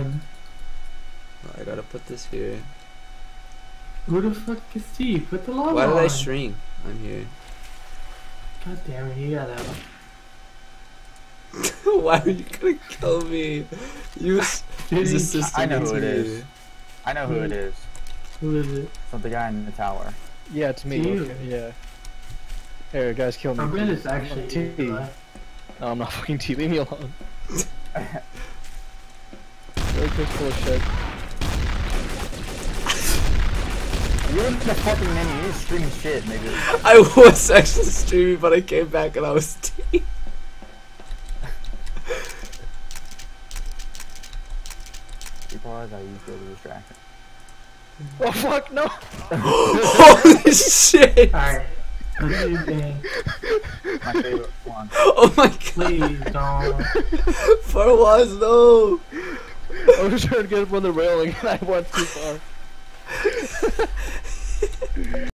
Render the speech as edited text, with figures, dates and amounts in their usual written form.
on. I gotta put this here. Who the fuck is T? Put the lava Why did on. I shrink? I'm here. God damn it, you gotta. Why are you gonna kill me? You he's assisting I know who me. it is. I know who it is. Who is it? So the guy in the tower. Yeah, it's me. You. Okay, yeah. Here, guys, kill me. I bet it's actually T. you, No, I'm not fucking T. Leave me alone. Very full of shit. You're in the fucking menu. You're streaming shit, maybe. I was actually streaming, but I came back and I was T. You realize I used it as a distraction. Oh fuck, no! Holy shit! Alright. Let's do thing. My favorite one. Oh my god! Please don't. Farwaz, no! I was trying to get up on the railing and I went too far.